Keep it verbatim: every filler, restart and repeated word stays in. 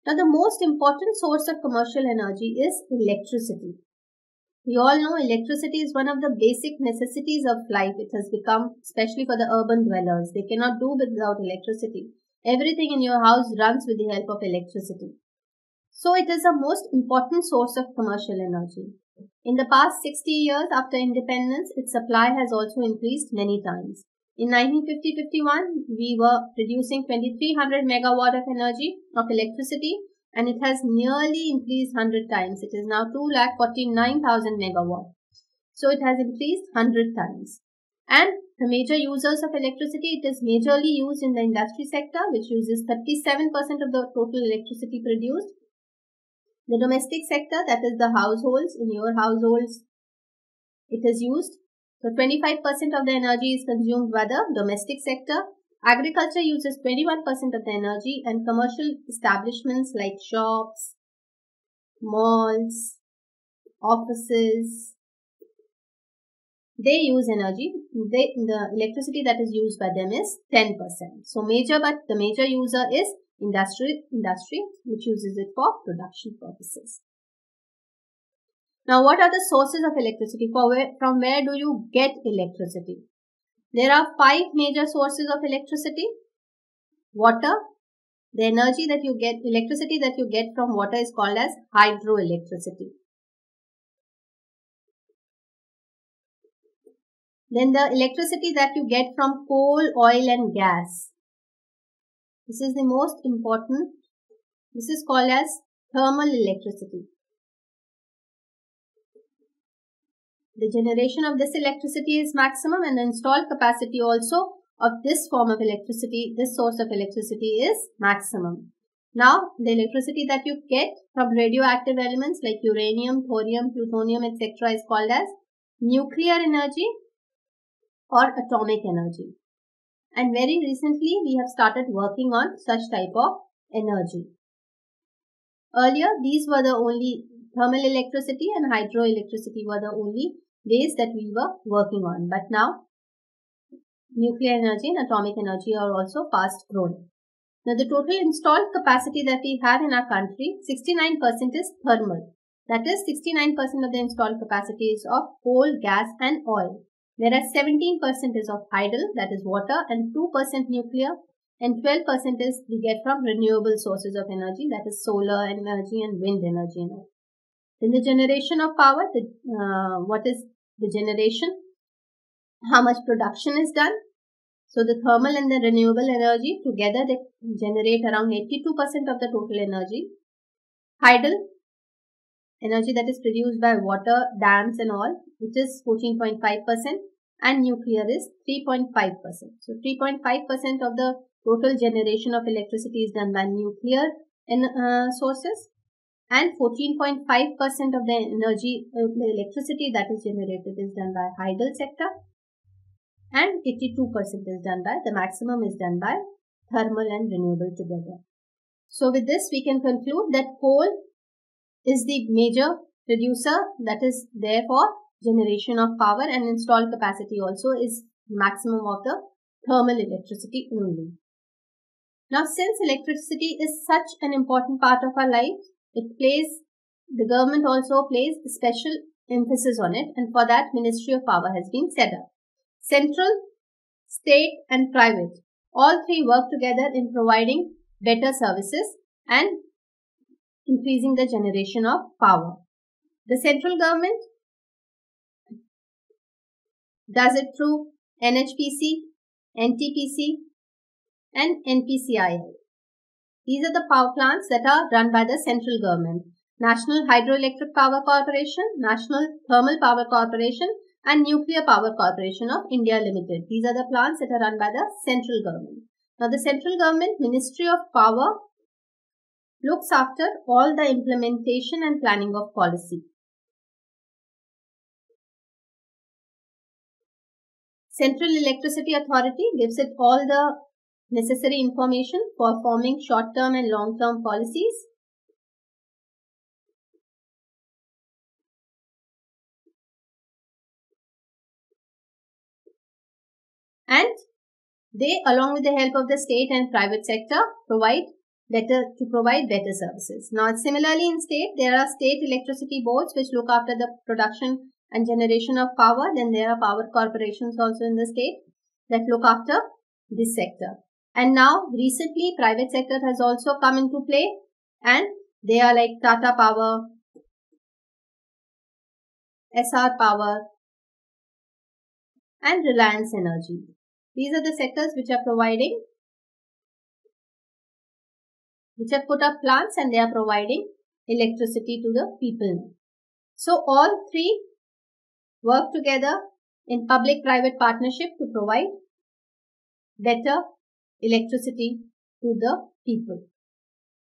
Now, the most important source of commercial energy is electricity. We all know electricity is one of the basic necessities of life. It has become, especially for the urban dwellers. They cannot do without electricity. Everything in your house runs with the help of electricity. So it is the most important source of commercial energy. In the past sixty years after independence, its supply has also increased many times. In nineteen fifty to fifty-one, we were producing twenty-three hundred megawatt of energy of electricity, and it has nearly increased one hundred times. It is now two lakh forty-nine thousand megawatt. So it has increased one hundred times. And the major users of electricity, it is majorly used in the industry sector, which uses thirty-seven percent of the total electricity produced. The domestic sector, that is the households, in your households, it is used. So twenty-five percent of the energy is consumed by the domestic sector. Agriculture uses twenty-one percent of the energy, and commercial establishments like shops, malls, offices, they use energy. They, the electricity that is used by them is ten percent. So major, but the major user is industry, industry which uses it for production purposes. Now, what are the sources of electricity? For where, from where do you get electricity? There are five major sources of electricity. Water. The energy that you get, electricity that you get from water is called as hydroelectricity. Then the electricity that you get from coal, oil and gas. This is the most important. This is called as thermal electricity. The generation of this electricity is maximum, and the installed capacity also of this form of electricity, this source of electricity is maximum. Now, the electricity that you get from radioactive elements like uranium, thorium, plutonium, et cetera is called as nuclear energy or atomic energy. And very recently, we have started working on such type of energy. Earlier, these were the only thermal electricity and hydroelectricity were the only ways that we were working on. But now, nuclear energy and atomic energy are also fast growing. Now, the total installed capacity that we have in our country, sixty-nine percent is thermal. That is, sixty-nine percent of the installed capacity is of coal, gas and oil. Whereas seventeen percent is of hydel, that is water, and two percent nuclear, and twelve percent is we get from renewable sources of energy, that is solar energy and wind energy. Then the generation of power, the, uh, what is the generation? How much production is done? So the thermal and the renewable energy together they generate around eighty-two percent of the total energy. Hydel, energy that is produced by water, dams and all, which is fourteen point five percent, and nuclear is three point five percent. So three point five percent of the total generation of electricity is done by nuclear uh, sources, and fourteen point five percent of the energy, uh, the electricity that is generated is done by hydel sector, and eighty-two percent is done by, the maximum is done by thermal and renewable together. So with this we can conclude that coal is the major producer that is there for generation of power, and installed capacity also is maximum of the thermal electricity only. Now, since electricity is such an important part of our life, it plays, the government also plays special emphasis on it, and for that Ministry of Power has been set up. Central, state and private, all three work together in providing better services and increasing the generation of power. The central government does it through N H P C, N T P C and N P C I L. These are the power plants that are run by the central government. National Hydroelectric Power Corporation, National Thermal Power Corporation and Nuclear Power Corporation of India Limited. These are the plants that are run by the central government. Now, the central government Ministry of Power looks after all the implementation and planning of policy. Central Electricity Authority gives it all the necessary information for forming short-term and long-term policies. And they, along with the help of the state and private sector, provide better to provide better services. Now, similarly in state, there are state electricity boards which look after the production and generation of power. Then there are power corporations also in the state that look after this sector. And now recently private sector has also come into play, and they are like Tata Power, S R Power and Reliance Energy. These are the sectors which are providing, which have put up plants and they are providing electricity to the people. So all three work together in public-private partnership to provide better electricity to the people.